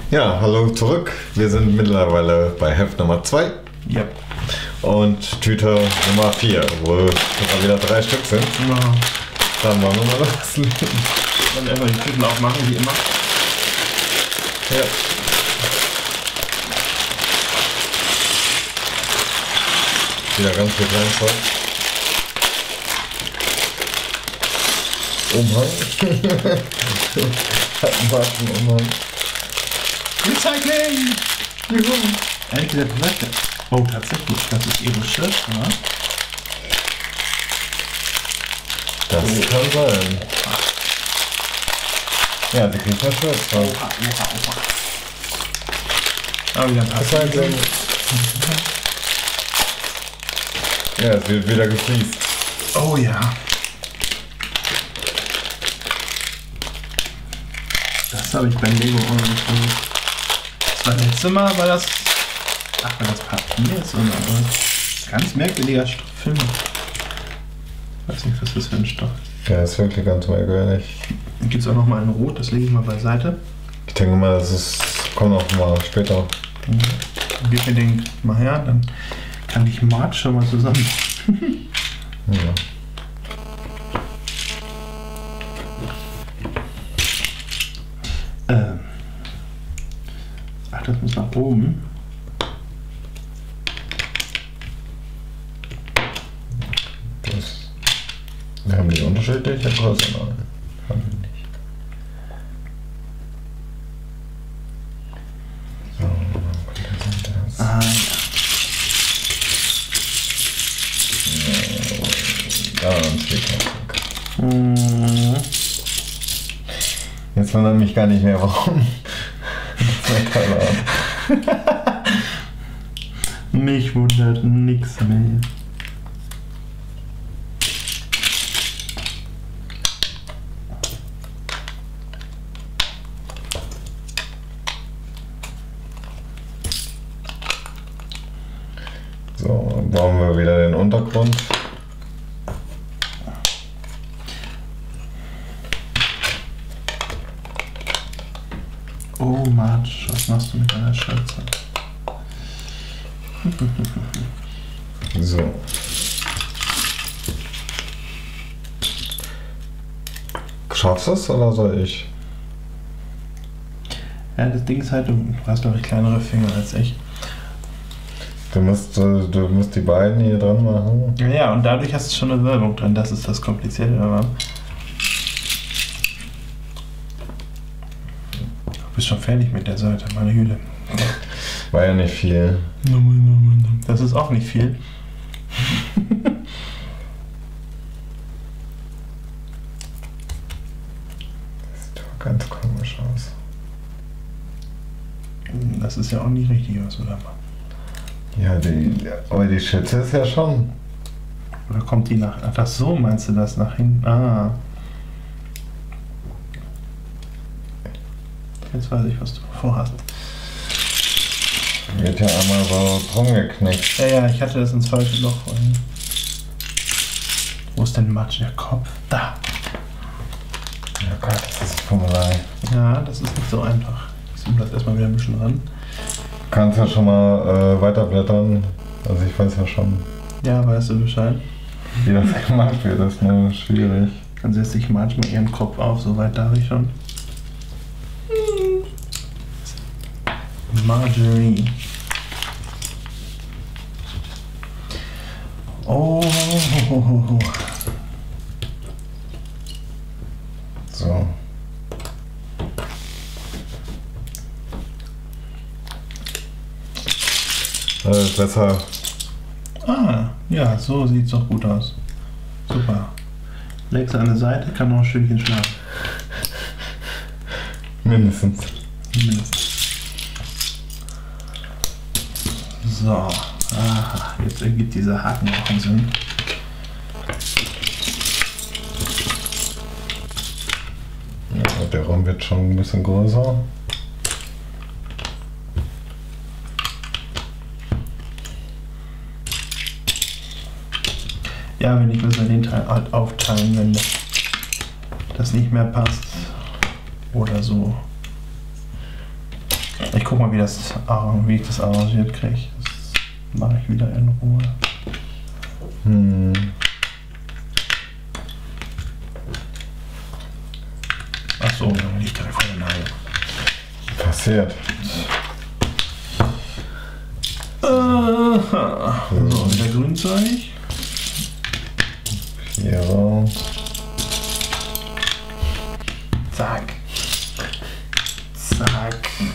Ja, hallo zurück. Wir sind mittlerweile bei Heft Nummer 2. Ja. Und Tüte Nummer 4, wo sogar wieder 3 Stück sind. Ja. Dann wollen wir mal loslegen. Dann erstmal die Tüten aufmachen, wie immer. Ja. Wieder ganz viel Kleinzeug. Umhang. Hat einen schwarzen Umhang. Recycling! Juhu! Endlich der Platte. Oh, tatsächlich, das ist ihre Shirt, oder? Das kann sein. Ja, die kriegt eine Shirt drauf. Aber wieder ein paar Recycling. Ja, es wird wieder gefliest. Oh ja. Das habe ich beim Lego auch noch nicht gemacht. Das war letztes Mal, weil das Papier ist und ganz merkwürdiger Film. Ich weiß nicht, was das für ein Stoff ist. Ja, ist wirklich ganz merkwürdig. Dann gibt es auch noch mal ein Rot, das lege ich mal beiseite. Ich denke mal, kommt auch mal später. Gib mir den mal her, dann kann ich March schon mal zusammen. Ja. Ach, das muss nach oben. Wir haben die unterschiedliche Größe. Nein, haben wir nicht. So, das. Ah, Ja, dann steht ja. Mhm. Jetzt wundert mich gar nicht mehr, warum. Keine Ahnung. Mich wundert nichts mehr. So, brauchen wir wieder den Untergrund. Oh March, was machst du mit deiner Schürze? So. Schaffst du es oder soll ich? Ja, das Ding ist halt, du hast glaube ich kleinere Finger als ich. Du musst die beiden hier dran machen. Ja, und dadurch hast du schon eine Wölbung drin, das ist das Komplizierte daran. Du bist schon fertig mit der Seite, meine Güte. War ja nicht viel. Das ist auch nicht viel. Das sieht doch ganz komisch aus. Das ist ja auch nicht richtig, was du da machst. Ja, aber die Schütze ist ja schon. Oder kommt die nach... Ach so, meinst du das nach hinten? Ah. Jetzt weiß ich, was du vorhast. Wird ja einmal so drum geknickt. Ja, ich hatte das ins falsche Loch vorhin. Wo ist denn Matsch? Der Kopf? Da. Ja Gott, das ist Fummelei. Ja, das ist nicht so einfach. Ich zoome das erstmal wieder ein bisschen ran. Du kannst ja schon mal weiterblättern. Also ich weiß ja schon, Ja, weißt du Bescheid? wie das gemacht wird. Das ist nur schwierig. Dann setze ich manchmal ihren Kopf auf, soweit darf ich schon. Marjorie. Oh. So. Besser. Ah, ja, so sieht's doch gut aus. Super. Leg's an der Seite, kann noch ein Stückchen schlafen. Mindestens. Mindestens. So. Aha, jetzt ergibt dieser Haken auch einen Sinn. Ja, der Raum wird schon ein bisschen größer. Ja, wenn ich müssen wir den Teil halt aufteilen, wenn das nicht mehr passt. Oder so. guck mal, wie ich das arrangiert kriege. Das mache ich wieder in Ruhe. Achso, nicht direkt vor der Nase. Passiert. So, und der Grünzeug. Hier raus. Zack. Zack.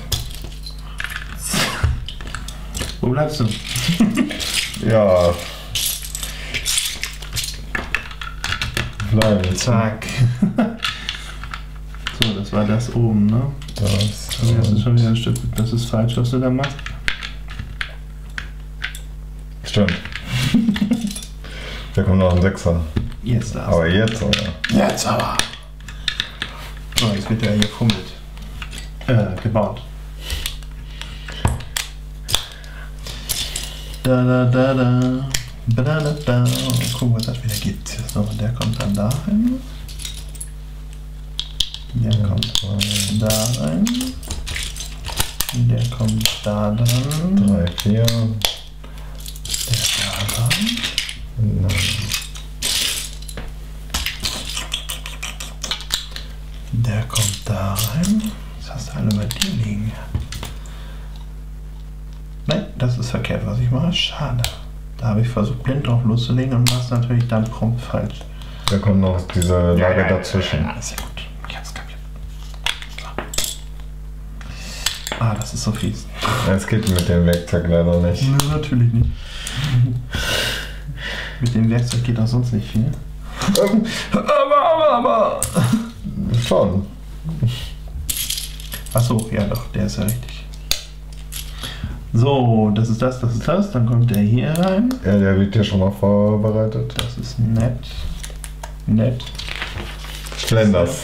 Wo bleibst du? Ja. Bleiben. Zack. So, das war das oben, ne? Das. Also das ist schon wieder ein Stück. Das ist falsch, was du da machst. Stimmt. Da kommt noch ein Sechser. Jetzt das. Aber jetzt, oder? Jetzt aber. So, jetzt wird der hier fummelt. Gebaut. Da da da da. Da da da. Gucken, was das wieder gibt. So, der kommt dann da rein. Der kommt da rein. Der kommt da dran. 3, 4. Der da dran. Nein. Der kommt da rein. Das hast du alle bei dir liegen. Nein, das ist verkehrt, was ich mache. Schade. Da habe ich versucht, blind drauf loszulegen und mach's natürlich dann prompt falsch. Da kommt noch diese Lage dazwischen. Ja, sehr gut. Ich hab's kapiert. So. Ah, das ist so fies. Es geht mit dem Werkzeug leider nicht. Nee, natürlich nicht. Mit dem Werkzeug geht auch sonst nicht viel. Aber. Schon. Achso, ja doch, der ist ja richtig. So, das ist das, dann kommt der hier rein. Ja, der wird hier schon mal vorbereitet. Das ist nett. Nett. Schlenders.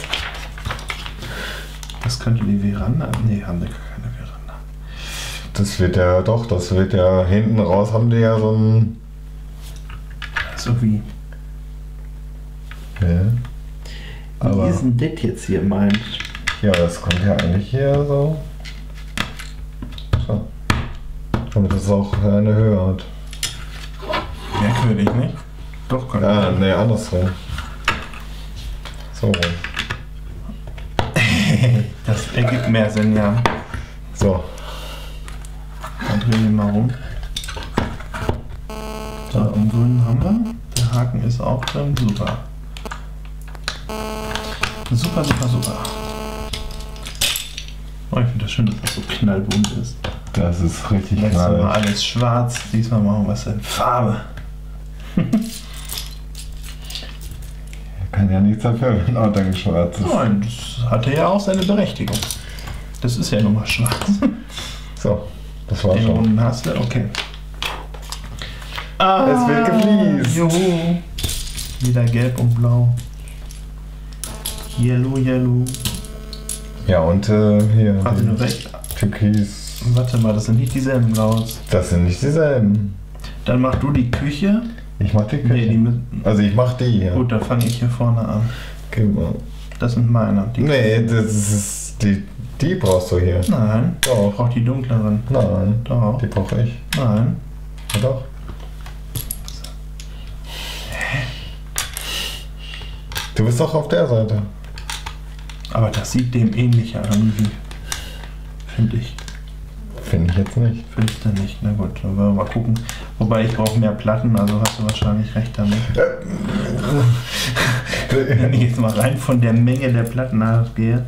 Das könnte die Veranda. Nee, haben wir gar keine Veranda. Das wird ja doch, das wird ja hinten raus, haben die ja so ein. So wie. Ja. Wie Aber ist denn das jetzt hier meint? ja, das kommt ja eigentlich hier so. So. Damit es auch eine Höhe hat. Merkwürdig, nicht? Doch, kann Ja, nee, andersrum. So rum. Das ergibt mehr Sinn, ja. So. Dann drehen wir mal rum. So, im Grünen haben wir. Der Haken ist auch drin. Super. Super, super, super. Oh, ich finde das schön, dass das so knallbunt ist. Das ist richtig Letztes Mal knallig. alles schwarz, diesmal machen wir es in Farbe. Kann ja nichts dafür, wenn auch dann schwarz ist. Nein, das hatte ja auch seine Berechtigung. Das ist ja nun mal schwarz. So, das war Den schon. runden hast du, okay. Es wird gefliest. Juhu. Wieder gelb und blau. Yellow, yellow. Ja, und hier. Warte, die nur weg. Türkis. Warte mal, das sind nicht dieselben Blaus. Das sind nicht dieselben. Dann mach du die Küche. Ich mach die Küche. Nee, die müssen. Also ich mach die hier. Gut, dann fange ich hier vorne an. Gib mal. Das sind meine. Die Nee, das ist die brauchst du hier. Nein. Ich Doch. brauche die dunkleren. Nein. Doch. Die brauche ich. Nein. Ja, doch. Du bist doch auf der Seite. Aber das sieht dem ähnlicher irgendwie. Finde ich. Finde ich jetzt nicht. Findest du nicht? Na gut, dann wollen wir mal gucken. Wobei ich brauche mehr Platten, also hast du wahrscheinlich recht damit. Wenn ich jetzt mal rein von der Menge der Platten ausgehe.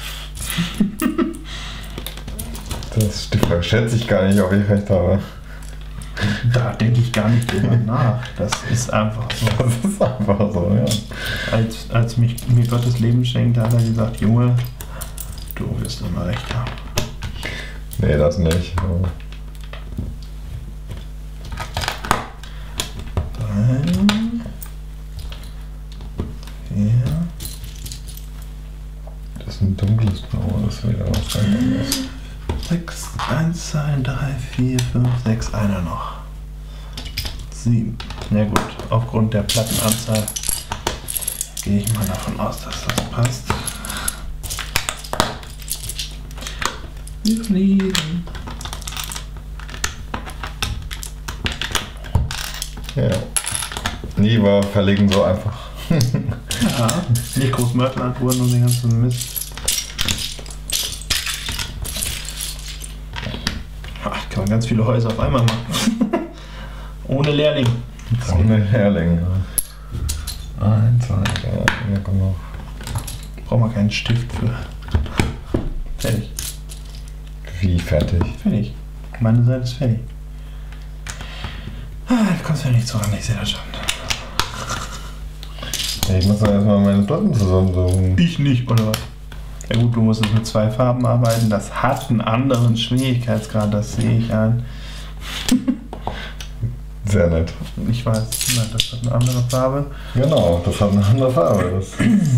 Das ist die Frage. Schätze ich gar nicht, ob ich recht habe. Da denke ich gar nicht drüber nach. Das ist einfach so. Das ist einfach so, ja. Als mir Gottes Leben schenkt, hat er gesagt, Junge, du wirst immer recht haben. Nee, das nicht. Rein. Hier. Das ist ein dunkles Blau, das ist wieder was ganz anderes. 6, 1, 2, 3, 4, 5, 6, einer noch. 7. Na gut, aufgrund der Plattenanzahl gehe ich mal davon aus, dass das passt. Wir fliegen. Ja. Nie war Verlegen so einfach. Ja, nicht groß Mörteln wurden und den ganzen Mist. Ach, kann man ganz viele Häuser auf einmal machen. Ohne Lehrling. Ohne Lehrling. Ja. 1, 2, 3, ja, genau. Braucht man keinen Stift für. Fertig. Wie fertig? Fertig. Meine Seite ist fertig. Ah, du kommst ja nicht so ran, ich sehe das schon. Ich muss doch erstmal meine Platten zusammensuchen. Ich nicht, oder was? Ja gut, du musst jetzt mit 2 Farben arbeiten. Das hat einen anderen Schwierigkeitsgrad, das sehe ich ein. Sehr nett. Ich weiß, nein, das hat eine andere Farbe. Genau, das hat eine andere Farbe. Das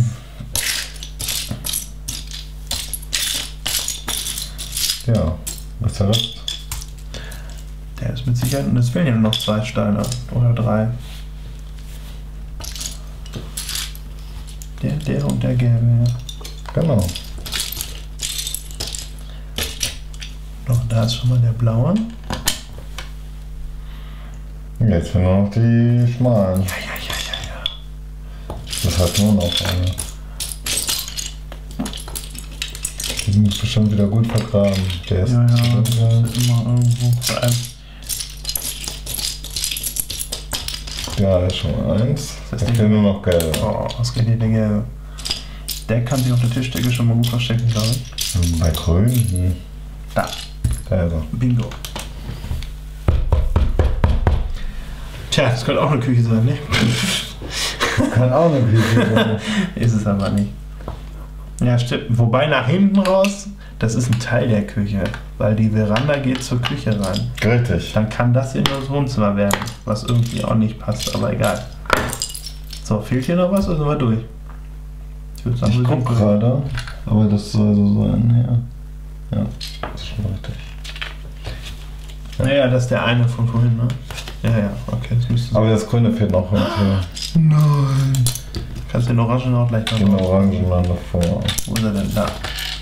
ja, was ist der Rest? Der ist mit Sicherheit, und es fehlen ja nur noch 2 Steine oder 3. Der und der gelbe, ja. Genau. Doch, da ist schon mal der blaue. Jetzt fehlen nur noch die schmalen. Ja. Das heißt nur noch eine. Die sind bestimmt wieder gut vergraben. Der ist Ja, das ist immer irgendwo. Vor allem, ja, da ist schon mal 1. Das Da ist fehlen nur noch gelbe. oh, ausgerechnet der gelbe. Der kann sich auf der Tischdecke schon mal gut verstecken, glaube ich. Bei grün? Hm. Da, Da ist er. Bingo. Tja, das könnte auch eine Küche sein, ne? Kann auch eine Küche sein. Ist es aber nicht. Ja, stimmt. Wobei nach hinten raus, das ist ein Teil der Küche, weil die Veranda geht zur Küche rein. Richtig. Dann kann das in das Wohnzimmer werden, was irgendwie auch nicht passt, aber egal. So, fehlt hier noch was oder sind wir durch? Ich würde sagen, Ich wir guck sind gerade, aber das soll so sein, ja. Ja, das ist schon richtig. Naja, das ist der eine von vorhin, ne? Ja, okay, das müsste Aber das Grüne fehlt noch. Nein! Kannst du den Orangen auch gleich noch Den drauf? Orangen dann davor. Wo ist er denn? Da.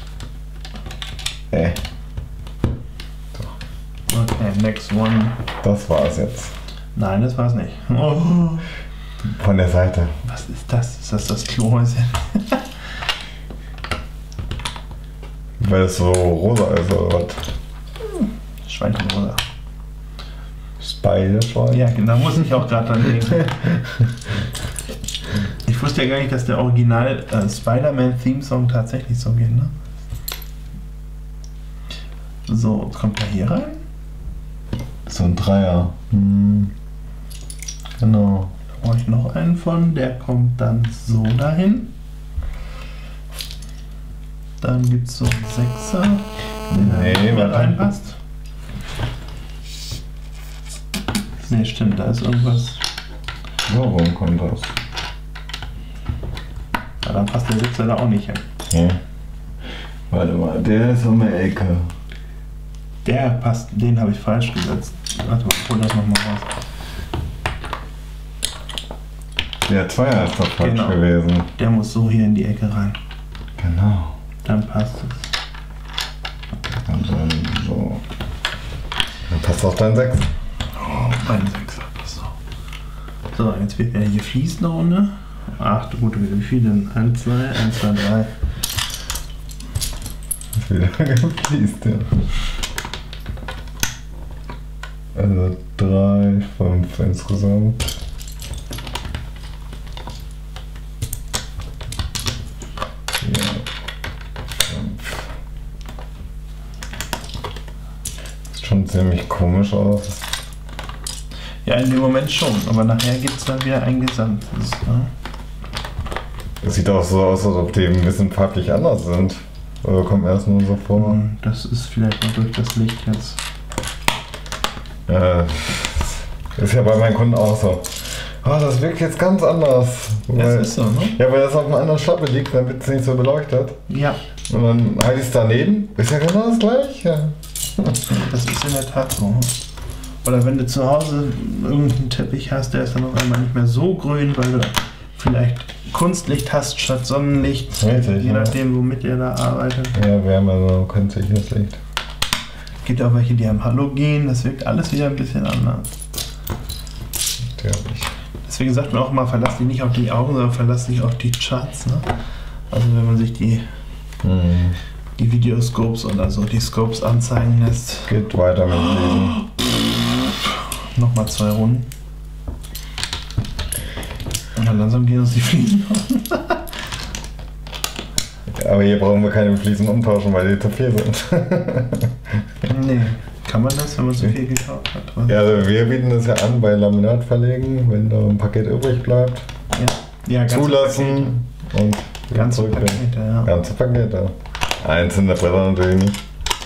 Okay, next one. Das war's jetzt. Nein, das war's nicht. Oh. Von der Seite. Was ist das? Ist das Klohäuschen? Weil es so rosa ist oder was? Schweinchenrosa. Spider-Schwein? Ja, da muss ich auch gerade dran denken. Ich wusste ja gar nicht, dass der Original Spider-Man-Theme-Song tatsächlich so geht, ne? So, kommt er hier rein? So ein Dreier. Hm. Genau. Da brauche ich noch einen von, der kommt dann so dahin. Dann gibt es so einen Sechser, der Nee, da warte. reinpasst. Ne, stimmt, da ist irgendwas. Warum kommt das? Ja, dann passt der Sechser da auch nicht hin. Ja. Warte mal, der ist um die Ecke. Der passt, den habe ich falsch gesetzt. Warte mal, hol das nochmal raus. Der Zweier ist doch falsch Genau. gewesen. Der muss so hier in die Ecke rein. Genau. Dann passt es. Und dann so. Dann passt auch dein Sechs. Oh, mein Sechser, passt so. So, jetzt wird er hier fließen eine Runde. Ach du gute Güte, wie viel denn? 1, 2, 1, 2, 3. Ist wieder gefließt, ja. Also 3, 5 insgesamt. Ja. 5. Sieht schon ziemlich komisch aus. Ja, in dem Moment schon, aber nachher gibt es dann wieder ein Gesamtes. Ne? Es sieht auch so aus, als ob die ein bisschen farblich anders sind. Oder kommt mir das nur so vor? Das ist vielleicht noch durch das Licht jetzt. Ist ja bei meinen Kunden auch so. Ah, das wirkt jetzt ganz anders. Das ist so, ne? Ja, weil das auf einer anderen Schlappe liegt, dann wird es nicht so beleuchtet. Ja, Und dann halte ich es daneben. Ist ja genau das gleiche. das ist in der Tat so. Oder wenn du zu Hause irgendeinen Teppich hast, der ist dann auf einmal nicht mehr so grün, weil du vielleicht Kunstlicht hast statt Sonnenlicht. Richtig, Je ja. nachdem, womit ihr da arbeitet. Ja, wir haben ja so künstliches Licht. Gibt auch welche, die haben Halogen. Das wirkt alles wieder ein bisschen anders. Natürlich. Deswegen sagt man auch immer, verlass dich nicht auf die Augen, sondern verlass dich auf die Charts. Ne? Also wenn man sich die Videoscopes oder so, die Scopes anzeigen lässt. Geht weiter mit Lesen. Nochmal 2 Runden. Und dann langsam gehen uns die Fliesen auf. Aber hier brauchen wir keine Fliesen umtauschen, weil die zu viel sind. Nee. Kann man das, wenn man so viel gekauft hat? Ja, also wir bieten das ja an bei Laminatverlegen, wenn da ein Paket übrig bleibt. Ja, zulassen und ganze Pakete, ja. Ganze Pakete. Einzelne Bretter natürlich nicht.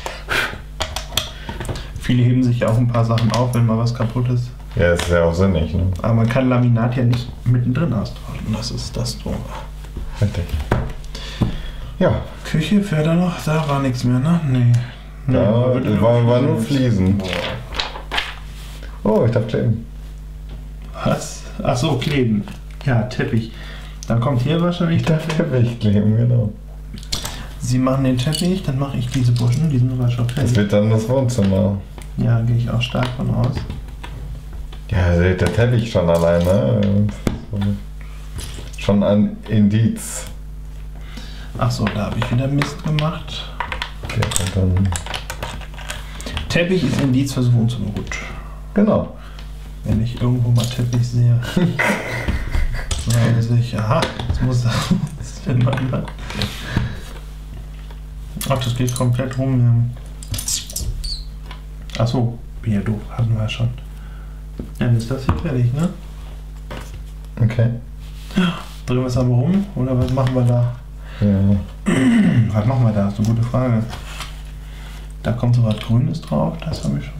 Viele heben sich ja auch ein paar Sachen auf, wenn mal was kaputt ist. Ja, das ist ja auch sinnig, ne? Aber man kann Laminat ja nicht mittendrin austauschen. Das ist das Doofe. Richtig. Ja. Küche fährt da noch? Da war nichts mehr, ne? Nee. Da war nur Fliesen. Oh, ich darf kleben. Was? Achso, kleben. Ja, Teppich. Dann kommt hier wahrscheinlich Ich darf Teppich kleben, genau. Sie machen den Teppich, dann mache ich diese Burschen, die sind aber schon fertig. Das wird dann das Wohnzimmer. Ja, gehe ich auch stark von aus. Ja, seht der Teppich schon alleine. Schon ein Indiz. Achso, da habe ich wieder Mist gemacht. Okay, und dann. Teppich ist Indiz fürs Wohnzimmer, gut. Genau. Wenn ich irgendwo mal Teppich sehe, dann ich, aha, jetzt muss das finden. Ach, das geht komplett rum. Achso, bin ja doof, hatten wir ja schon. Ja, dann ist das hier fertig, ne? Okay. Drehen wir es aber rum oder was machen wir da? Ja. Was machen wir da? Das ist eine gute Frage. Da kommt so was Grünes drauf, das habe ich schon.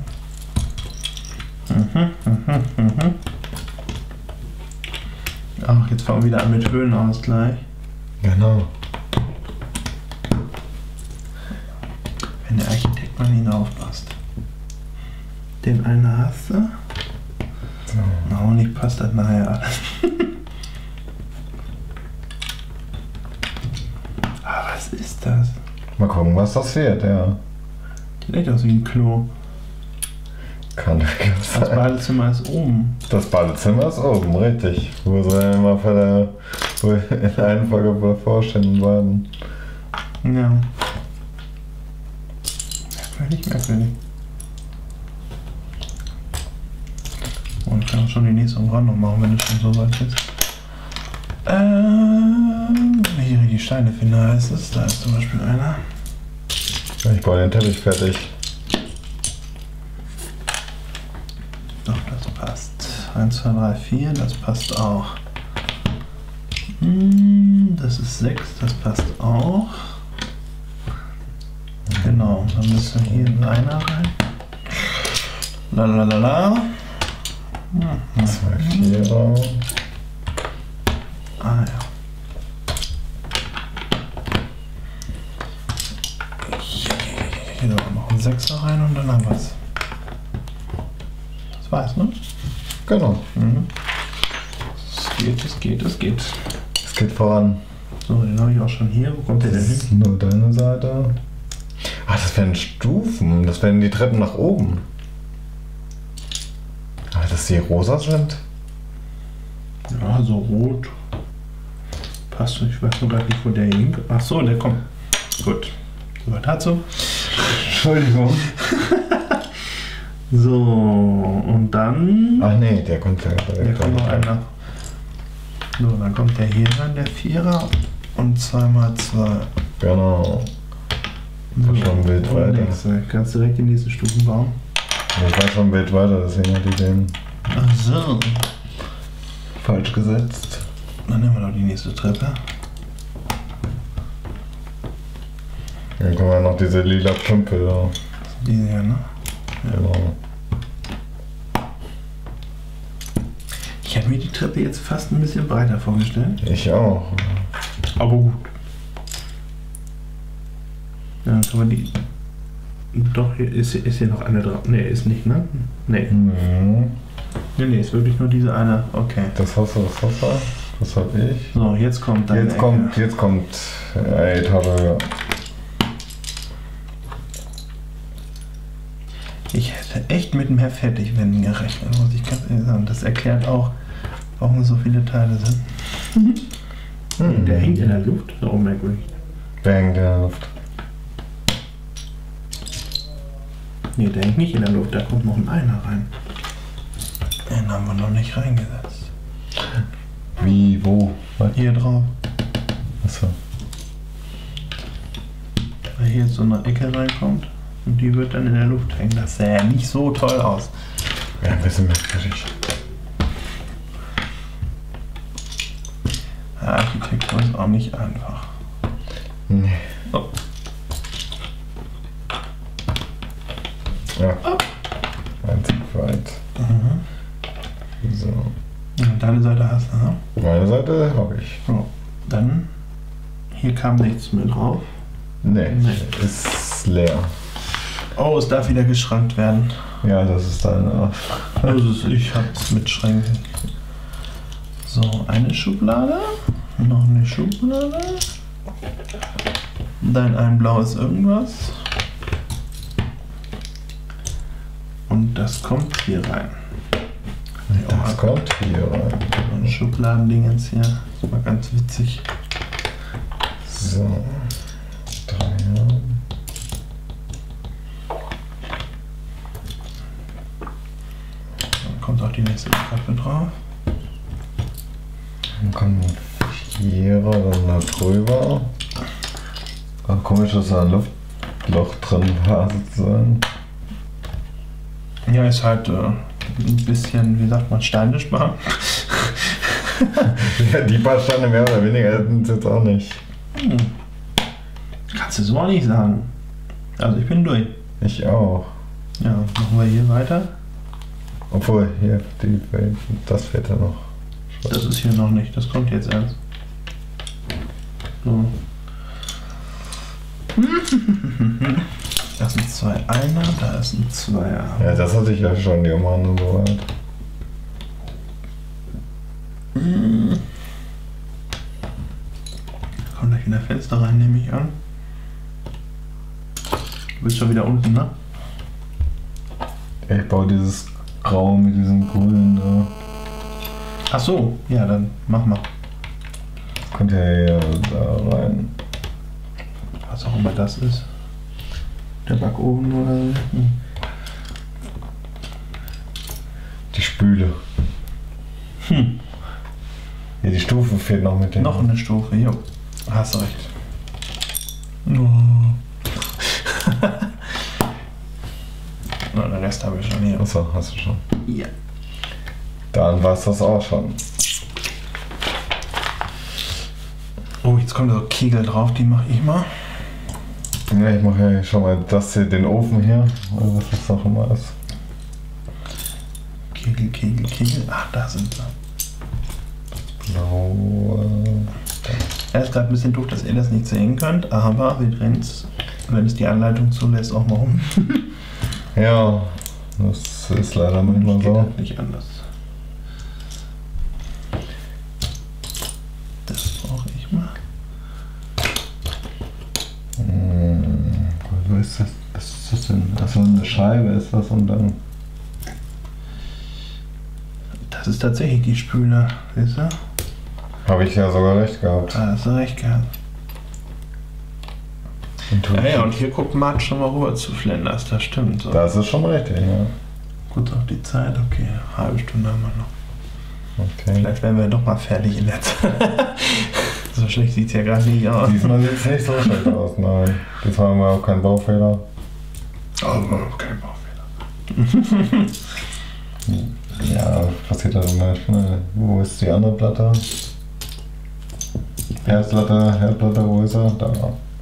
Ach, jetzt fangen wir wieder an mit Höhenausgleich. Genau. Wenn der Architekt mal nicht aufpasst. Den einen hast du. So. Na, hoffentlich passt das nachher alles. Ah, was ist das? Mal gucken, was das wird, ja. Sieht echt aus wie ein Klo. Kann durchaus Das sein. Badezimmer ist oben. Das Badezimmer ist oben, richtig. Wo sie immer in der Reihenfolge vorstellen werden. Ja. Merkwürdig, merkwürdig. Und ich kann auch schon die nächste Rand noch machen, wenn es schon so weit ist. Wenn ich hier die Steine finde, heißt es. Da ist zum Beispiel einer. Ich baue den Teppich fertig. Doch, das passt. 1, 2, 3, 4, das passt auch. Das ist 6, das passt auch. Genau, dann müsste hier ein Einer rein. Lalalala. 2, 4. Ah ja. Hier noch ein 6er rein und dann haben wir es. Das war's, ne? Genau. Es geht, es geht, es geht. Es geht voran. So, den habe ich auch schon hier. Wo kommt der denn Das hin? ist nur deine Seite. Ah, das wären Stufen. Das wären die Treppen nach oben. Ah, dass die rosa sind? Ja, so rot. Passt, ich weiß noch gar nicht, wo der hing. Ach so, der kommt. Gut. So, was dazu? Entschuldigung. So, und dann. Ach nee, der kommt ja direkt. Hier kommt noch einer. So, dann kommt der hier rein, der Vierer. Und 2x2. Genau. So, schon ein Bild und weiter. nächste. Kannst du direkt die nächsten Stufen bauen? Ich war schon ein Bild weiter, deswegen hatte ich den Ach so. falsch gesetzt. Dann nehmen wir doch die nächste Treppe. Dann kommen ja noch diese lila Tümpel da. Diese hier, ne? Genau. Ich hätte mir die Treppe jetzt fast ein bisschen breiter vorgestellt. Ich auch. Aber gut. Ja, dann kann man die. Doch, hier ist hier noch eine drauf. Ne, ist nicht, ne? Ne. Mhm. Ne, ist wirklich nur diese eine. Okay. Das hast du, das hast du. Das hab ich. So, jetzt kommt dann. Jetzt kommt Etage. Ich hätte echt mit mehr Fertigwänden gerechnet, muss ich ganz ehrlich sagen. Das erklärt auch, warum so viele Teile sind. Der hängt in der Luft, so merkwürdig. Der hängt in der Luft. Nee, der hängt nicht in der Luft, da kommt noch ein Einer rein. Den haben wir noch nicht reingesetzt. Wie, wo? Was? Hier drauf. Achso. Weil hier jetzt so eine Ecke reinkommt und die wird dann in der Luft hängen. Das sähe ja nicht so toll aus. Ja, ein bisschen merkwürdig. Ja, Architektur ist auch nicht einfach. Nee. Oh. Ja. Eins weit. So. Und deine Seite hast du, ne? Meine Seite habe ich. So. Dann, hier kam nichts mehr drauf. Nee, Nee. ist leer. Oh, es darf wieder geschrankt werden. Ja, das ist deine. Ich hab's mit Schränken. So, eine Schublade. Noch eine Schublade. Dann ein blaues irgendwas. Und das kommt hier rein. Das kommt hier rein. So ein Schubladendingens hier. Das ist mal ganz witzig. So. 3. Dann kommt auch die nächste Treppe drauf. Dann kommt ein Vierer dann da drüber. Ach, komisch, dass da ein Luftloch drin war sozusagen. Ja, ist halt ein bisschen, wie sagt man, steinisch machen. Ja, die paar Steine mehr oder weniger hätten es jetzt auch nicht. Kannst du so auch nicht sagen. Also ich bin durch. Ich auch. Ja, machen wir hier weiter. Obwohl, hier, das fehlt ja noch. Das ist hier noch nicht, das kommt jetzt erst. So. Das sind 2 Einer, da ist ein Zweier. Ja, das hatte ich ja schon, die Oma und so weit. Kommt gleich wieder Fenster rein, nehme ich an. Du bist schon wieder unten, ne? Ich baue dieses Grau mit diesem Grün da. Ach so, ja, dann mach mal. Kommt ja hier da rein. Was auch immer das ist. Der Backofen oder so. Die Spüle. Ja, die Stufe fehlt noch mit dem. Noch eine Stufe, jo. Hast recht. Oh. Na, den Rest habe ich schon hier. Achso, hast du schon. Ja. Dann war es das auch schon. Oh, jetzt kommen so Kegel drauf, die mache ich mal. Ja, ich mache ja schon mal das hier, den Ofen hier, oder was das auch immer ist. Kegel, Kegel, Kegel. Ach, da sind sie. Blau. Er ist gerade ein bisschen doof, dass ihr das nicht sehen könnt, aber wir drehen es, wenn es die Anleitung zulässt, auch mal um. Ja, das ist leider manchmal Geht so. halt nicht anders. Das brauche ich mal. Was ist das? Was ist das denn? Achso, eine Scheibe ist das und dann. Das ist tatsächlich die Spüle, siehst du? Habe ich ja sogar recht gehabt. Da hast du recht gehabt. Ja, und hier guckt Marc schon mal rüber zu Flenders, das stimmt. So. Das ist schon richtig, ja. Kurz auf die Zeit, okay, eine halbe Stunde haben wir noch. Okay. Vielleicht werden wir doch mal fertig in der Zeit. So schlecht sieht es ja gerade nicht aus. Diesmal sieht es nicht so schlecht aus, nein. Diesmal haben wir auch keinen Baufehler. Oh, kein Baufehler. Ja, passiert halt immer schnell. Wo ist die andere Platte? Herdplatte, wo ist er? Da.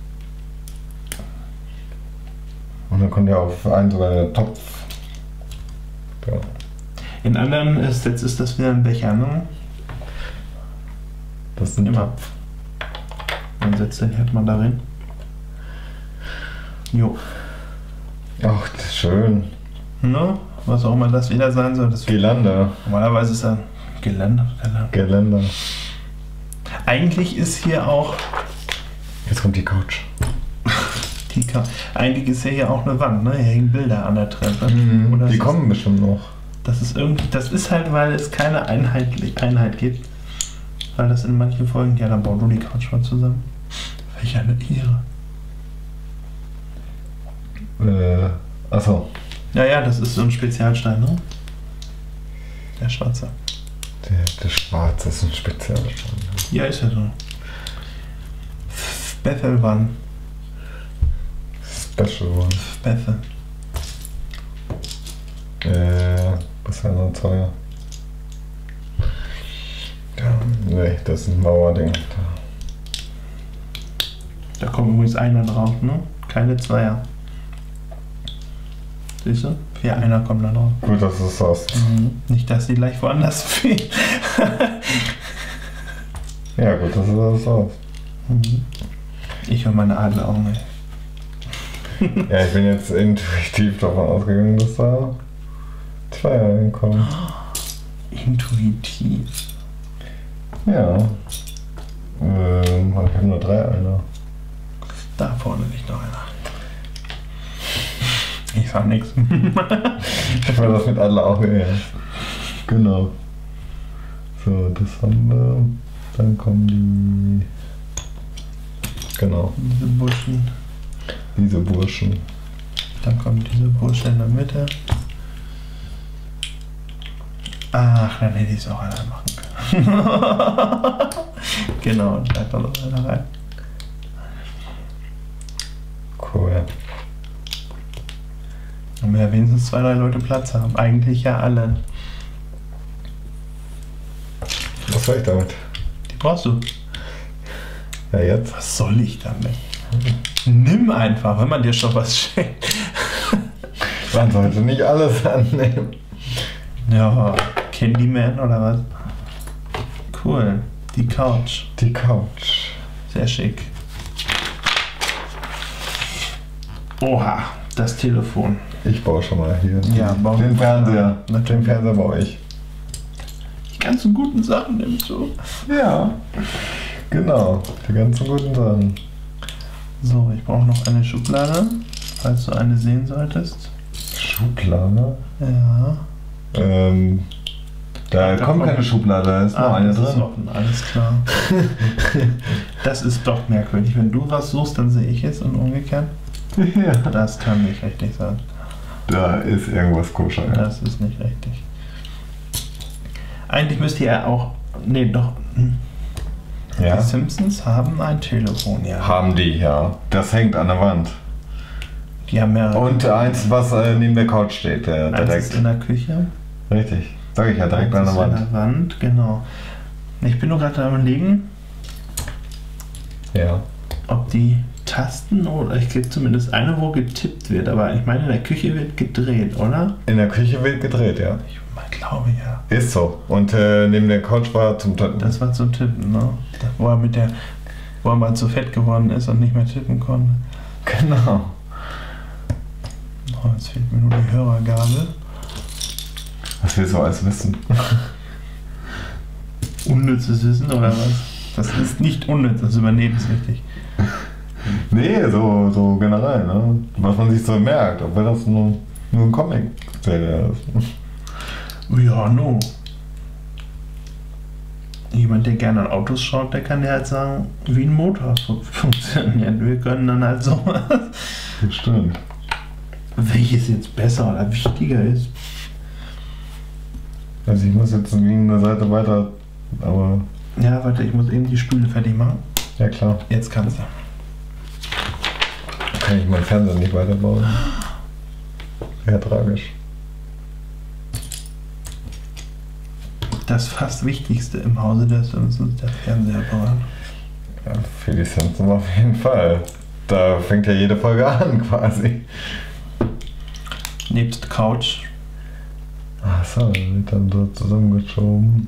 Und dann kommt ja auf einen sogar der Topf. Ja. In anderen Sets ist das wieder ein Becher, ne? Das ist ein Immer. Topf. Dann setzt den Herd mal darin. Jo. Ach, das ist schön. Ne? Was auch immer das wieder sein soll. Das Geländer. normalerweise ist er Geländer. Geländer. Eigentlich ist hier auch Jetzt kommt die Couch. Eigentlich ist ja hier auch eine Wand, ne? Hier hängen Bilder an der Treppe. Oder Die kommen bestimmt noch. Das ist halt, weil es keine Einheit gibt. Weil das in manchen Folgen, ja, dann bau du die Couch mal zusammen. Welch eine Ehre. Achso. Ja, das ist so ein Spezialstein, ne? Der schwarze. Der schwarze ist ein Spezialstein. Ja, ist ja so. Bethel One. Special One. Bethel. Was ist denn so teuer? Ja, nee, das ist ein Mauerding. Da kommt übrigens einer drauf, ne? Keine Zweier. Siehst du? 4 Einer kommen da drauf. Gut, dass du es hast. Nicht, dass die gleich woanders fehlen. Ja, gut, dass du das hast. Ich und meine Adleraugen, ey. Ja, ich bin jetzt intuitiv davon ausgegangen, dass da 2 reinkommen. Intuitiv. Ja. Ich habe nur 3 Einer. Da vorne liegt noch einer. Ich sag nichts. Ich war das mit Adlerauge, ja. Genau. So, das haben wir. Dann kommen die. Genau. Diese Burschen. Dann kommen diese Bursche in der Mitte. Ach, dann hätte ich es auch einer machen können. Genau, da kommt noch einer rein. Cool. Damit ja wenigstens 2, 3 Leute Platz haben. Eigentlich ja alle. Was soll ich damit? Die brauchst du. Ja, jetzt? Was soll ich damit? Nimm einfach, wenn man dir schon was schenkt. Man sollte nicht alles annehmen. Ja, Candyman oder was? Cool. Die Couch. Die Couch. Sehr schick. Oha, das Telefon. Ich baue schon mal hier. Ja, bauen den wir Fernseher. mal. Den Fernseher baue ich. Die ganzen guten Sachen nimmst du. Ja. Genau. Die ganzen guten Sachen. So, ich brauche noch eine Schublade, falls du eine sehen solltest. Schublade? Ja. Da kommt keine Schublade, da ist nur eine das ist drin. offen, alles klar. Das ist doch merkwürdig. Wenn du was suchst, dann sehe ich es und umgekehrt. Ja. Das kann nicht richtig sein. Da ist irgendwas koscher. Ja. Das ist nicht richtig. Eigentlich müsste er auch. Nee, doch. Ja. Die Simpsons haben ein Telefon, ja. Haben die, ja. Das hängt an der Wand. Die haben ja. Und eins, was neben der Couch steht, eins direkt. ist in der Küche. Richtig. Sag ich ja, direkt an Eins der ist Wand. in der Wand, genau. Ich bin nur gerade am Überlegen, Ja. ob die Tasten oder ich kriege zumindest eine, wo getippt wird, aber ich meine, in der Küche wird gedreht, oder? In der Küche wird gedreht, ja. Ich glaube ja. Ist so. Und neben der Couch war zum Tippen. Das war zum Tippen, ne? Wo er mal zu fett geworden ist und nicht mehr tippen konnte. Genau. Oh, jetzt fehlt mir nur die Hörergabel. Was willst du alles wissen? Unnützes Wissen oder was? Das ist nicht unnütz, das ist überlebenswichtig. Nee, so generell, ne? Was man sich so merkt, ob das nur ein Comic-Serie ist. Ja, no. Jemand, der gerne an Autos schaut, der kann dir halt sagen, wie ein Motor funktioniert. Wir können dann halt sowas. Stimmt. Welches jetzt besser oder wichtiger ist. Also ich muss jetzt gegen eine Seite weiter, aber... Ja, warte, ich muss eben die Spüle fertig machen. Ja klar. Jetzt kannst du. Kann ich meinen Fernseher nicht weiterbauen? Wäre tragisch. Das fast Wichtigste im Hause der Simpsons ist der Fernsehapparat. Ja, für die Simpsons auf jeden Fall. Da fängt ja jede Folge an quasi. Nebst Couch. Ach so, wird dann so zusammengeschoben.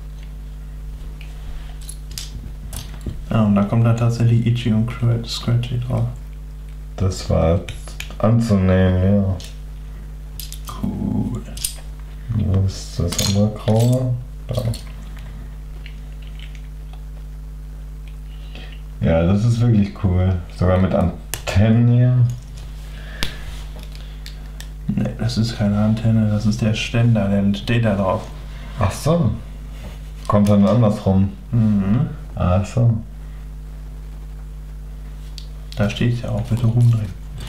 Ja, und da kommt dann tatsächlich Itchy und Scratchy drauf. Das war anzunehmen, ja. Cool. Wo ist das andere Graue? Da. Ja, das ist wirklich cool. Sogar mit Antenne hier. Ne, das ist keine Antenne, das ist der Ständer, der steht da drauf. Ach so. Kommt dann andersrum. Mhm. Ach so. Da steht ja auch, bitte rumdrehen.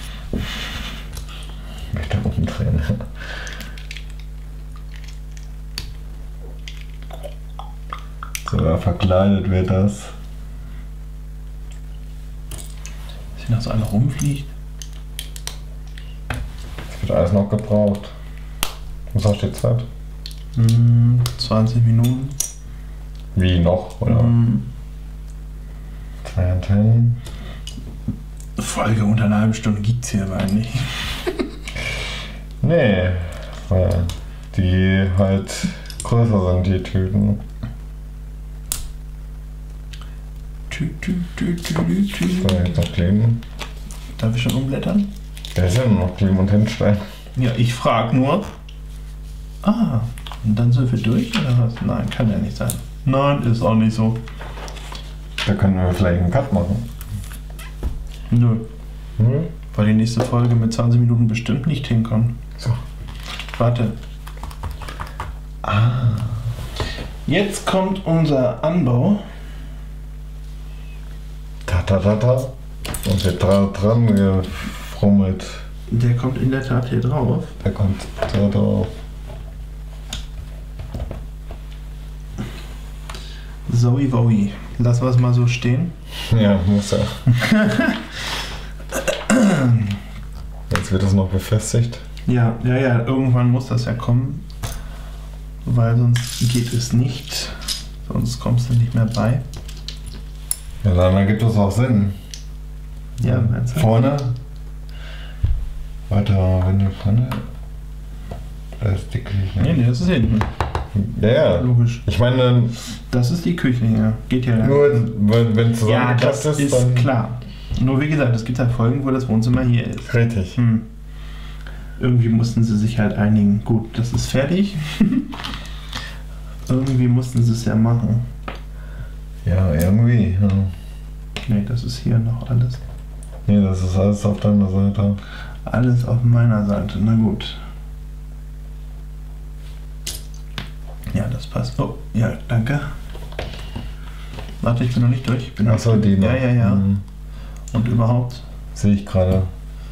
Bitte umdrehen. So, verkleidet wird das. Dass hier noch so einer rumfliegt. Es wird alles noch gebraucht. Was hast du jetzt Zeit? 20 Minuten. Wie noch? Oder? 2 Antennen. Folge unter einer halben Stunde gibt's hier aber nicht. Nee, weil die halt größer sind, die Tüten. So, jetzt noch kleben. Darf ich schon umblättern? Der ist ja nur noch kleben und hinstellen. Ja, ich frag nur. Ah, und dann sind wir durch oder was? Nein, kann ja nicht sein. Nein, ist auch nicht so. Da können wir vielleicht einen Cut machen. Nö. Hm? Weil die nächste Folge mit 20 Minuten bestimmt nicht hinkommt. So. Warte. Ah. Jetzt kommt unser Anbau. Ta. Und wird dran gefrummelt. Der kommt in der Tat hier drauf. Der kommt da drauf. Zoe Wowie. Lassen wir es mal so stehen. Ja, muss er. Jetzt wird das noch befestigt. Ja, irgendwann muss das ja kommen. Weil sonst geht es nicht. Sonst kommst du nicht mehr bei. Ja, dann gibt es auch Sinn. Ja, meinst du? Vorne. Weiter, wenn du vorne. Da ist die Küche. Nee, das ist hinten. Ja. Logisch. Ich meine, Das ist die Küche hier. Geht ja nur wenn es Ja, zusammengeklappt das ist dann. klar. Nur wie gesagt, es gibt halt Folgen, wo das Wohnzimmer hier ist. Richtig. Irgendwie mussten sie sich halt einigen. Gut, das ist fertig. Irgendwie mussten sie es ja machen. Ja, irgendwie. Ja. Nee, das ist hier noch alles. Nee, das ist alles auf deiner Seite. Alles auf meiner Seite. Na gut. Ja, das passt. Oh, ja, danke. Warte, ich bin noch nicht durch. Ich bin noch Achso, nicht die durch. noch. Ja. Und überhaupt, Sehe ich gerade.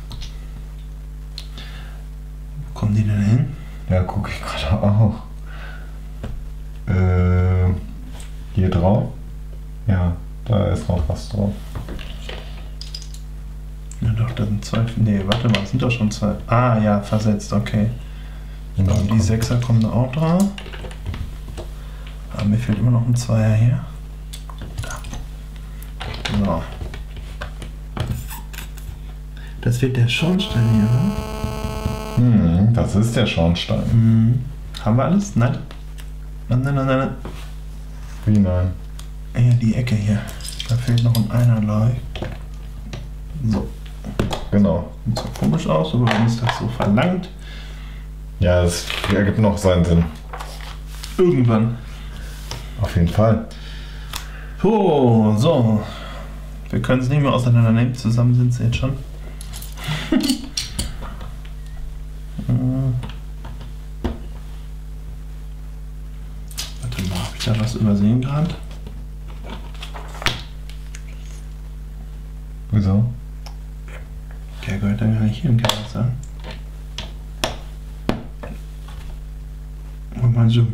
wo kommen die denn hin? Ja, gucke ich gerade auch. Hier drauf? Ja, da ist noch was drauf. Ja doch, da sind 2. Nee, warte mal, es sind doch schon 2. Ah ja, versetzt, okay. Und dann Und die kommt- 6er kommen da auch drauf. Aber mir fehlt immer noch ein 2er hier. Da. So. Das wird der Schornstein hier, ne? Das ist der Schornstein. Haben wir alles? Nein. Nein. Wie nein? Ja, die Ecke hier. Da fehlt noch ein Einer, glaube ich. So. Genau. Sieht zwar komisch aus, aber wenn es das so verlangt. Ja, es ergibt noch seinen Sinn. Irgendwann. Auf jeden Fall. Oh, so. Wir können es nicht mehr auseinandernehmen. Zusammen sind sie jetzt schon. Warte mal, habe ich da was übersehen gerade? Wieso? Der gehört dann gar nicht hier im Keller sein. Oh, mal so.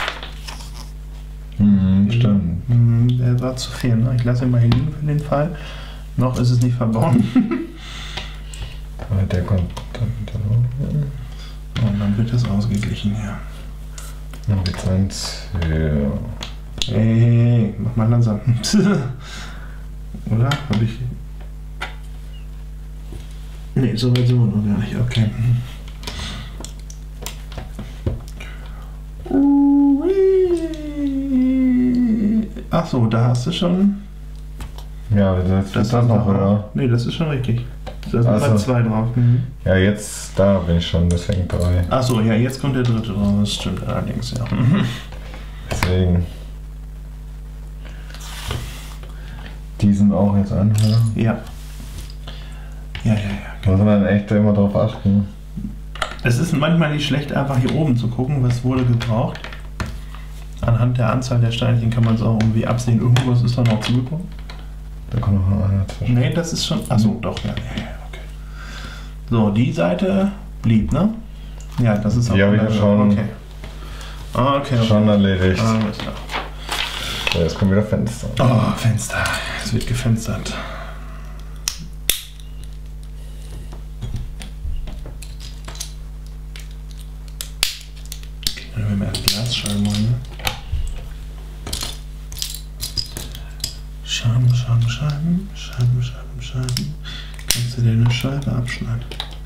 Stimmt. Der war zu viel, ne? Ich lasse ihn mal hier liegen für den Fall. Noch ist es nicht verbaut. Aber der kommt dann wieder. Und dann wird es ausgeglichen, ja. Dann geht's eins. Ja. Hey, mach mal langsam. Oder? Hab ich. Nee, so weit sind wir noch gar nicht. Okay. Ach so, da hast du schon. Ja, das ist das noch, oder? Nee, das ist schon richtig. Da sind Ach so. 2 drauf. Ja, jetzt, da bin ich schon, deswegen 3. Ach so, ja, jetzt kommt der 3. drauf. Das stimmt allerdings, ja. Deswegen. Die sind auch jetzt anhören. Ja. Ja. Muss man echt immer drauf achten. Es ist manchmal nicht schlecht, einfach hier oben zu gucken, was wurde gebraucht. Anhand der Anzahl der Steinchen kann man es auch irgendwie absehen. Irgendwas ist da noch zugekommen. Da kommt noch einer zwischen. Nee, das ist schon. Achso, doch, ja, okay. So, die Seite blieb, ne? Ja, das ist auch. Die habe ich schon, Okay. schon erledigt. Alles klar. So, jetzt kommen wieder Fenster. Oh, Fenster. Es wird gefenstert. Dann haben wir mehr Glasscheiben, ne? Scheiben. Kannst du dir eine Scheibe abschneiden?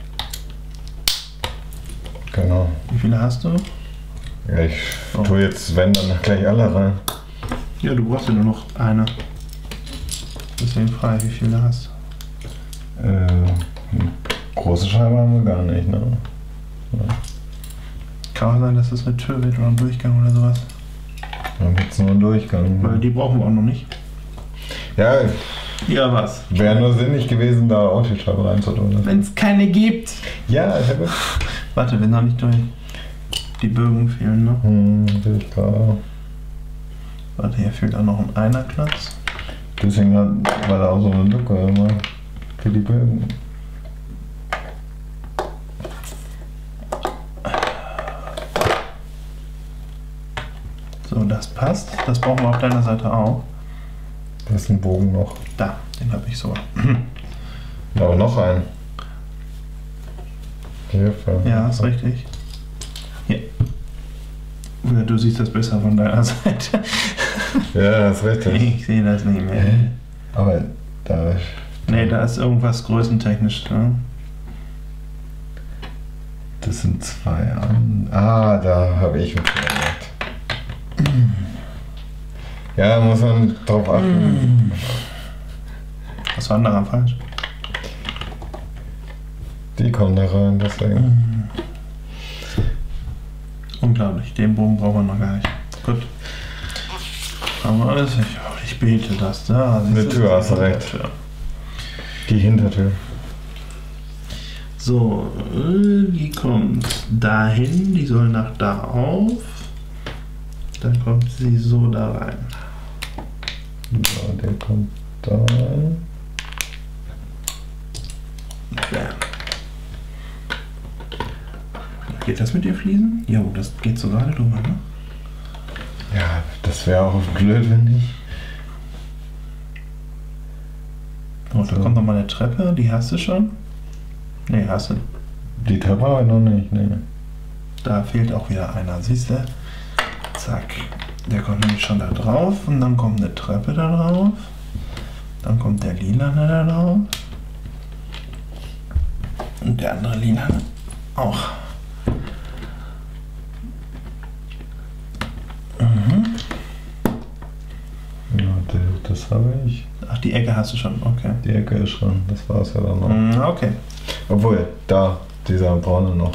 Genau. Wie viele hast du? Ja, ich tue jetzt, wenn, dann gleich alle rein. Ja, du brauchst ja nur noch eine. Deswegen frage ich, wie viele hast du? Große Scheibe haben wir gar nicht, ne? Ja. Kann auch sein, dass das eine Tür wird oder ein Durchgang oder sowas. Dann gibt es nur einen Durchgang. Weil die brauchen wir auch noch nicht. Ja, Ja, was? wäre nur sinnig gewesen, da auch die Scheibe reinzutun. Wenn es keine gibt. Ja, ich habe. Warte, wir sind noch nicht durch. Die Bögen fehlen noch. Will ich gerade. Warte, hier fehlt auch noch ein Einerklotz. Deswegen war da auch so eine Lücke immer für die Bögen. So, das passt. Das brauchen wir auf deiner Seite auch. Da ist ein Bogen noch. Da, den habe ich sogar. Aber noch einen. Hierfür. Ja, ist richtig. Hier. Oder du siehst das besser von deiner Seite. Ja, ist richtig. Ich sehe das nicht mehr. Aber da. Nee, da ist irgendwas größentechnisch. Ne? Das sind zwei an. Ah, da habe ich einen Fehler gemacht. Ja, muss man drauf achten. Was war denn daran falsch? Die kommen da rein, deswegen. Unglaublich, den Bogen brauchen wir noch gar nicht. Gut. Haben wir alles? Ich bete das da. Eine Tür, hast du recht. Die Hintertür. So, die kommt dahin, die soll nach da auf. Dann kommt sie so da rein. So, der kommt da rein. Bam. Geht das mit den Fliesen? Jo, das geht so gerade drüber, ne? Ja, das wäre auch blöd, wenn nicht. Oh, da kommt nochmal eine Treppe, die hast du schon? Ne, hast du. Die Treppe habe ich noch nicht, ne. Da fehlt auch wieder einer, siehst du? Zack. Der kommt nämlich schon da drauf und dann kommt eine Treppe da drauf. Dann kommt der Lilane da drauf. Und der andere Lilane auch. Ja, das habe ich. Ach, die Ecke hast du schon, okay. Die Ecke ist schon, das war es ja dann noch. Okay. Obwohl, da, dieser braune noch.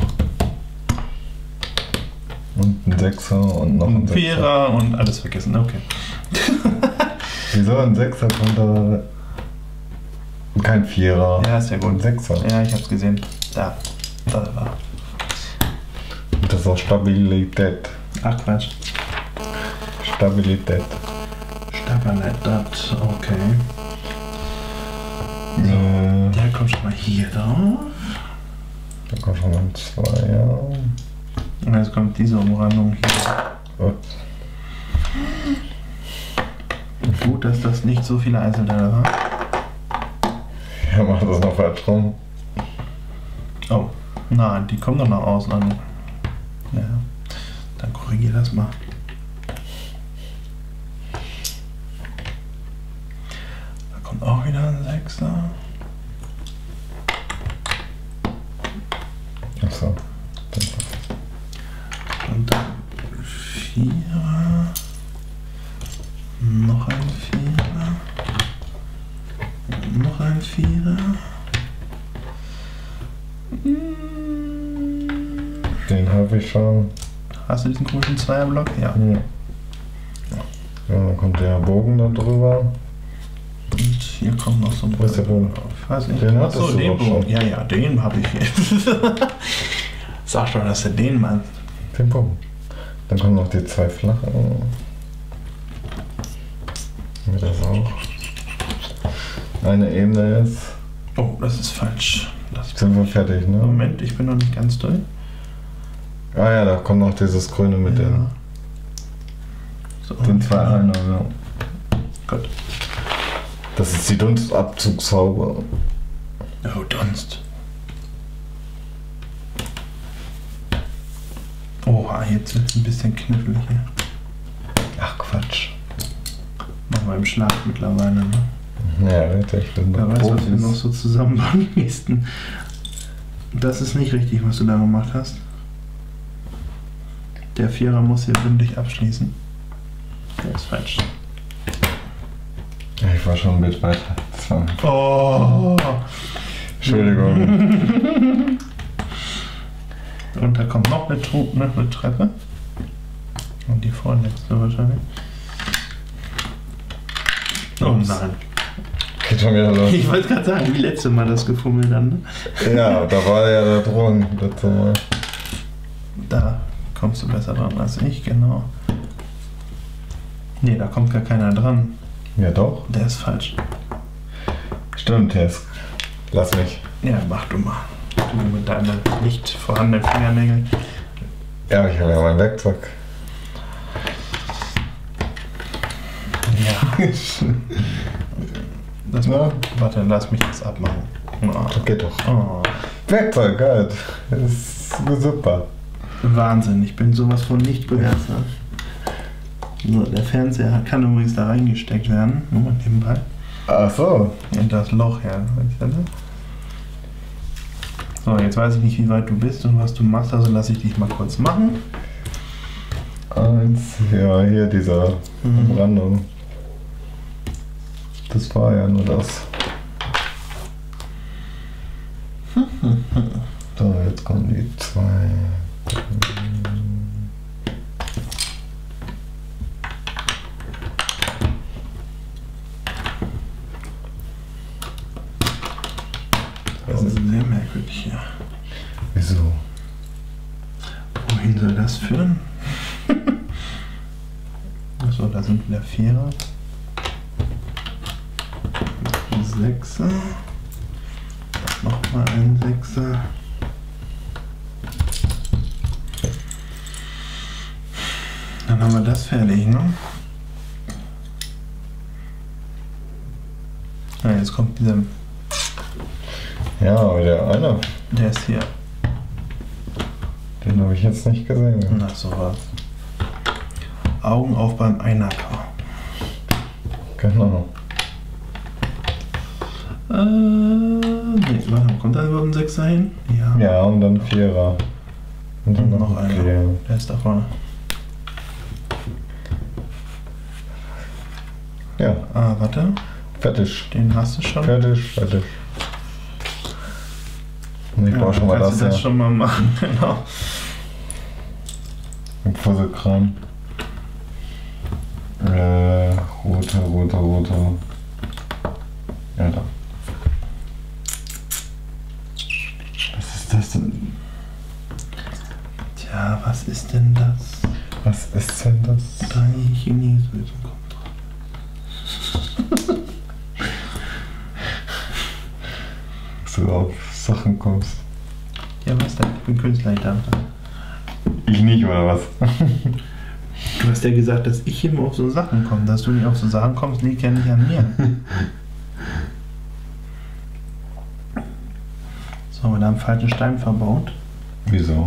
Und ein Sechser und noch ein Sechser. Vierer und alles vergessen, okay. Wieso ein Sechser kommt da? Kein Vierer. Ja, ist ja gut. Ein Sechser. Ja, ich hab's gesehen. Da war. Und das ist auch Stabilität. Ach Quatsch. Stabilität. Stabilität, okay. So, der kommt schon mal hier drauf. Da kommt schon mal ein Zweier. Und jetzt kommt diese Umrandung hier. Ups. Gut, dass das nicht so viele Einzelteile waren. Ja, macht das noch falsch rum. Oh, nein, die kommen doch nach außen an. Ja, dann korrigier das mal. Da kommt auch wieder ein Sechser. Achso. Und dann Vierer. Noch ein Vierer. Noch ein Vierer. Den habe ich schon. Hast du diesen komischen Zweierblock? Ja. Ja. Ja, dann kommt der Bogen da drüber. hier kommt noch so ein Wo ist der Bogen? Ich weiß nicht. Den Achso, hattest du den doch schon. Bogen. Ja, ja, den habe ich hier. Sag schon, dass du den meinst. Den Bogen. Dann kommen noch die 2 flache. Wie das auch. Eine Ebene ist. Oh, das ist falsch. Sind wir fertig, ne? Moment, ich bin noch nicht ganz durch. Ah ja, da kommt noch dieses grüne mit Ja. So, den 2 Einheiten. Gut. Das ist die Dunstabzugshaube. Oh, Dunst. Oha, jetzt wird es ein bisschen knifflig hier. Ach Quatsch. Machen wir im Schlaf mittlerweile, ne? Ja, richtig. Wer weiß, was wir noch so zusammenbauen nächsten. Das ist nicht richtig, was du da gemacht hast. Der Vierer muss hier bündig abschließen. Der ist falsch. Ja, ich war schon ein bisschen weiter. Das war... Oh! Entschuldigung. Und da kommt noch eine Treppe. Und die vorletzte wahrscheinlich. Oh Ups. nein. Geht schon wieder los. Ich wollte gerade sagen, wie letzte Mal das gefummelt dann. Ne? Ja, da war ja der Drohnen dazu mal. Da kommst du besser dran als ich, genau. Nee, da kommt gar keiner dran. Ja doch. Der ist falsch. Stimmt, Tess. Lass mich. Ja, mach du mal. Du mit deinen nicht vorhandenen Fingernägeln. Ja, ich habe ja mein Werkzeug. Ja. Das Na? Warte, lass mich das abmachen. Oh. Geht doch. Oh. Werkzeug, halt. Das ist super. Wahnsinn, ich bin sowas von nicht begeistert. So, der Fernseher kann übrigens da reingesteckt werden. Nur mal nebenbei. Ach so. In das Loch, ja. So, jetzt weiß ich nicht, wie weit du bist und was du machst, also lasse ich dich mal kurz machen. 1, ja, hier dieser Umrandung. Das war ja nur das. So, jetzt kommen die 2. Das ist sehr merkwürdig hier. Wieso? Wohin soll das führen? Achso, da sind wieder Vierer. Sechser. Nochmal ein Sechser. Dann haben wir das fertig, ne? Ja, jetzt kommt dieser. Ja, aber der eine, Der ist hier. den habe ich jetzt nicht gesehen. Na, sowas. Augen auf beim Einacker. Genau. Nee, warte, kommt da überhaupt ein Sechser hin? Ja. Ja, und dann 4er. Und dann Und noch ein einer. Vier. Der ist da vorne. Ja, Ah, warte. fertig. Den hast du schon. Fertig. Und ich brauche schon mal kannst das, du das ja. schon mal machen, genau. Ein Fusselkram. Rote. Ja, da. Was ist das denn? Tja, was ist denn das? Was ist denn das? 3 Chinesen kommt drauf. Dass du auf Sachen kommst. Ja, was denn? Ich bin Künstler, ich darf das. Ich nicht, oder was? Du hast ja gesagt, dass ich immer auf so Sachen komme. Dass du nicht auf so Sachen kommst, liegt ja nicht an mir. So, wir haben einen falschen Stein verbaut. Wieso?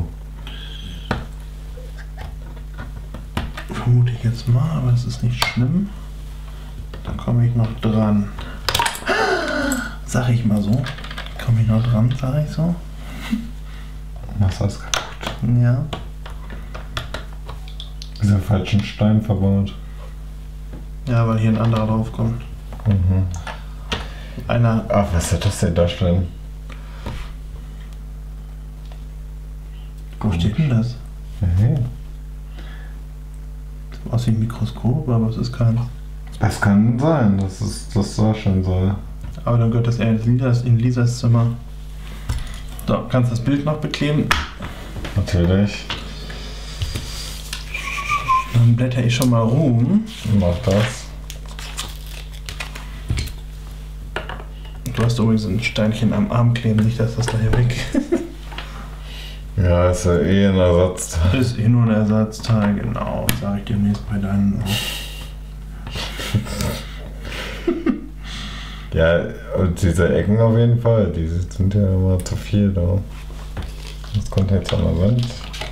Vermute ich jetzt mal, aber das ist nicht schlimm. Da komme ich noch dran. Sag ich mal so. Komme ich noch dran, sag ich so. Was ist kaputt? Ja. Dieser falschen Stein verbaut. Ja, weil hier ein anderer drauf kommt. Mhm. Einer. Ach, was soll das denn darstellen? Wo steht denn das? Mhm. Sieht aus wie ein Mikroskop, aber es ist keins. Das kann sein, das war schon so. Aber dann gehört das eher in Lisas Zimmer. So, kannst das Bild noch bekleben? Natürlich. Dann blätter ich schon mal rum. Mach das. Du hast übrigens ein Steinchen am Arm kleben, nicht dass das gleich weg. Ja, ist ja eh ein Ersatzteil. Ist eh nur ein Ersatzteil, genau. Sag ich demnächst bei deinen auch. Ja, und diese Ecken auf jeden Fall, die sind ja immer zu viel da. Das kommt jetzt an der Wand.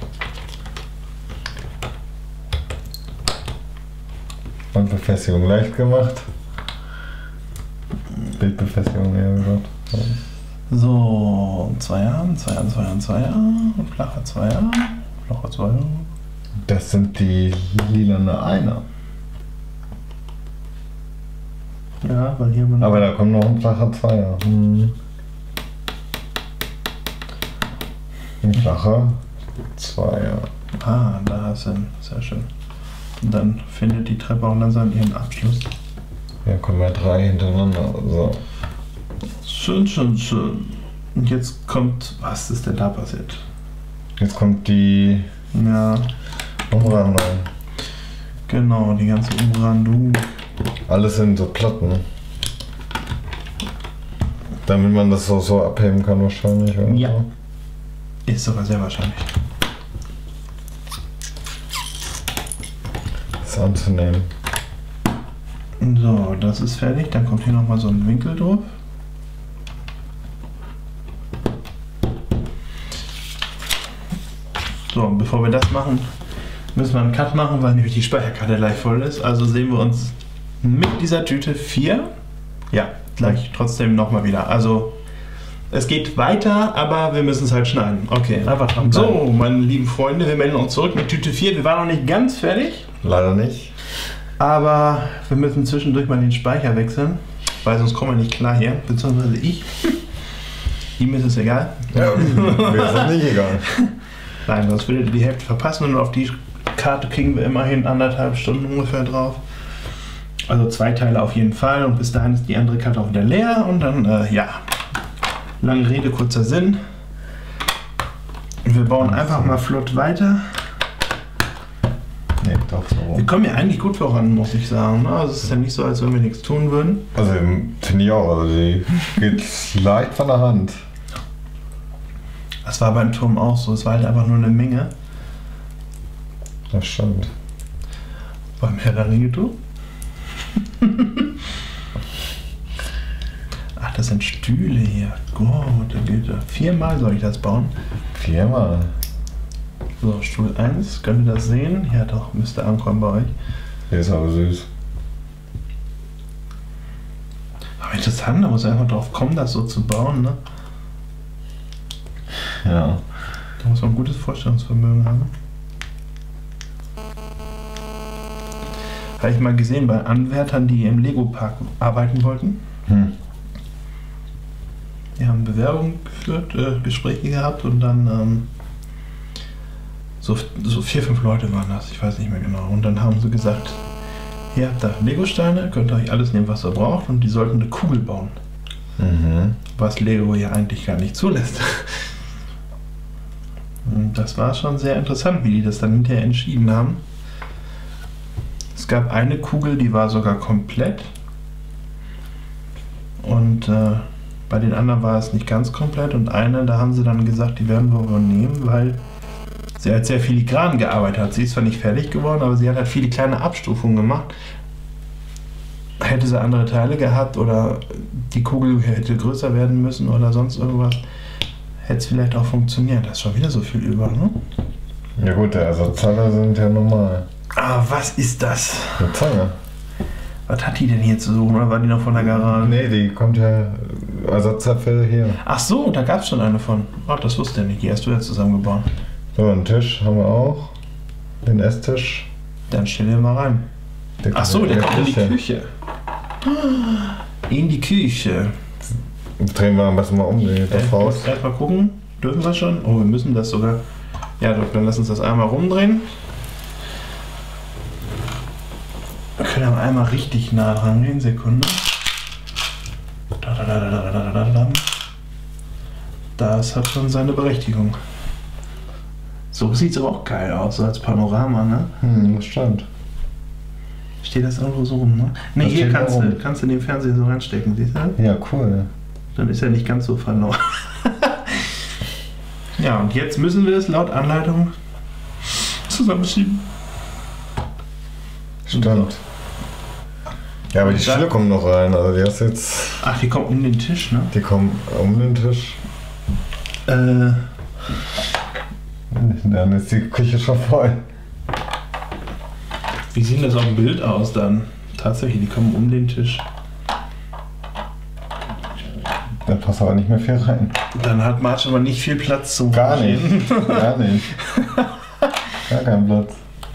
Wandbefestigung leicht gemacht. Bildbefestigung eher gesagt. So, 2 Jahre, 2 Jahre, 2 Jahre, 2 Jahre, flacher 2 Jahre, flacher 2 Jahre. Das sind die lilane Einer. Ja, weil hier man. Aber da kommt noch ein flacher Zweier. Ein flacher Zweier. Ah, da hast du ihn. Sehr schön. Und dann findet die Treppe auch langsam ihren Abschluss. Ja, kommen ja 3 hintereinander. So. Schön, schön, schön. Und jetzt kommt. Was ist denn da passiert? Jetzt kommt die Ja, Umrandung. genau, die ganze Umrandung. Alles sind so Platten. Damit man das so abheben kann wahrscheinlich. Oder? Ja. Ist sogar sehr wahrscheinlich. Das anzunehmen. So, das ist fertig. Dann kommt hier nochmal so ein Winkel drauf. So, und bevor wir das machen, müssen wir einen Cut machen, weil nämlich die Speicherkarte gleich voll ist. Also sehen wir uns mit dieser Tüte 4. Ja, gleich trotzdem nochmal wieder. Also es geht weiter, aber wir müssen es halt schneiden. Okay. Einfach dran So, meine lieben Freunde, wir melden uns zurück mit Tüte 4. Wir waren noch nicht ganz fertig, Leider nicht. aber wir müssen zwischendurch mal den Speicher wechseln, weil sonst kommen wir nicht klar hier, beziehungsweise ich. Ihm ist es egal. Ja, mir ist das nicht egal. Nein, sonst würdet ihr die Hälfte verpassen und auf die Karte kriegen wir immerhin 1,5 Stunden ungefähr drauf. Also 2 Teile auf jeden Fall und bis dahin ist die andere Karte auch wieder leer und dann, ja, lange Rede, kurzer Sinn. Wir bauen einfach mal flott weiter. Nee, doch so. Wir kommen ja eigentlich gut voran, muss ich sagen. Also es ist ja nicht so, als wenn wir nichts tun würden. Also finde ich auch, also die geht leicht von der Hand. Das war beim Turm auch so, es war halt einfach nur eine Menge. Das stimmt. Beim Herr der Ringe Turm. Ach, das sind Stühle hier. Gott, Güte. 4-mal soll ich das bauen. 4-mal. So, Stuhl 1, könnt ihr das sehen? Ja doch, müsste ankommen bei euch. Der ist aber süß. Aber interessant, da muss einfach drauf kommen, das so zu bauen, ne? Ja. Da muss man ein gutes Vorstellungsvermögen haben. Habe ich mal gesehen bei Anwärtern, die im Lego-Park arbeiten wollten. Die haben Bewerbungen geführt, Gespräche gehabt und dann so 4, 5 Leute waren das, ich weiß nicht mehr genau. Und dann haben sie gesagt, ihr habt da Lego-Steine, könnt ihr euch alles nehmen, was ihr braucht und die sollten eine Kugel bauen. Mhm. Was Lego ja eigentlich gar nicht zulässt. Und das war schon sehr interessant, wie die das dann hinterher entschieden haben. Es gab eine Kugel, die war sogar komplett. Und bei den anderen war es nicht ganz komplett. Und eine, da haben sie dann gesagt, die werden wir wohl nehmen, weil sie halt sehr filigran gearbeitet hat. Sie ist zwar nicht fertig geworden, aber sie hat halt viele kleine Abstufungen gemacht. Hätte sie andere Teile gehabt oder die Kugel hätte größer werden müssen oder sonst irgendwas, hätte es vielleicht auch funktioniert. Da ist schon wieder so viel über, ne? Ja gut, der Ersatzteile sind ja normal. Ah, was ist das? Eine Zange. Was hat die denn hier zu suchen? Oder war die noch von der Garage? Nee, die kommt ja Ersatzteil für hier. Ach so, da gab es schon eine von. Ach, das wusste ich nicht. Die hast du ja zusammengebaut. So, einen Tisch haben wir auch. Den Esstisch. Dann stell den mal rein. Ach so, der kommt in die Küche. In die Küche. Drehen wir am besten mal um, die das raus. Erstmal gucken. Dürfen wir schon? Oh, wir müssen das sogar. Ja, doch, dann lass uns das einmal rumdrehen. Okay, da einmal richtig nah dran gehen. Sekunde. Das hat schon seine Berechtigung. So sieht es aber auch geil aus, so als Panorama, ne? Das stimmt. Steht das irgendwo so rum, ne? Ne, Das hier steht kannst du den Fernseher so reinstecken, siehst du? Ja, cool. Dann ist er nicht ganz so verloren. Ja, und jetzt müssen wir es laut Anleitung zusammenschieben. Stimmt. Ja, aber die Stühle kommen noch rein. Also die hast jetzt. Ach, die kommen um den Tisch, ne? Die kommen um den Tisch. Dann ist die Küche schon voll. Wie sieht das auf dem Bild aus dann? Tatsächlich, die kommen um den Tisch. Da passt aber nicht mehr viel rein. Dann hat Marge aber nicht viel Platz zum Gar Reden. nicht. Gar nicht. Gar keinen Platz.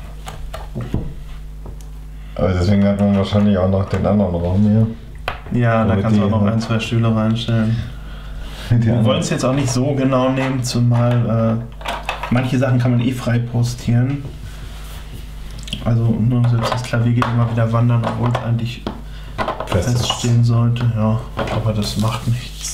Aber deswegen hat man wahrscheinlich auch noch den anderen Raum hier. Ja, da Damit kannst du auch die- noch 1, 2 Stühle reinstellen. Wir wollen es jetzt auch nicht so genau nehmen, zumal manche Sachen kann man eh frei postieren. Also nur selbst das Klavier geht immer wieder wandern, obwohl es eigentlich feststehen sollte. Ja, aber das macht nichts.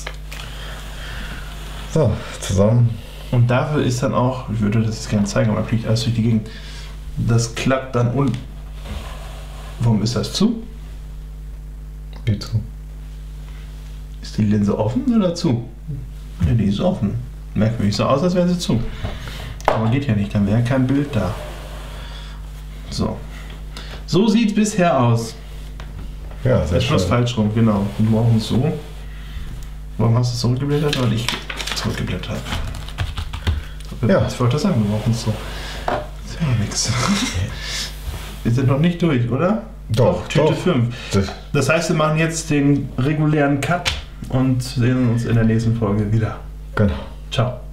So, zusammen. Und dafür ist dann auch, ich würde das jetzt gerne zeigen, aber fliegt alles durch die Gegend. Das klappt dann und. Warum ist das zu? Wie zu. Ist die Linse offen oder zu? Ja, die ist offen. Merkwürdig, so aus, als wäre sie zu. Aber geht ja nicht, dann wäre kein Bild da. So. So sieht es bisher aus. Ja, Der sehr Schluss schön. falsch rum, genau. Und morgen so. Warum hast du es zurückgeblättert? Weil ich zurückgeblättert habe. Ja. Ich wollte das sagen, wir brauchen es so. Ist ja nix. Wir sind noch nicht durch, oder? Doch, Tüte doch. 5. Das heißt, wir machen jetzt den regulären Cut und sehen uns in der nächsten Folge wieder. Genau. Ciao.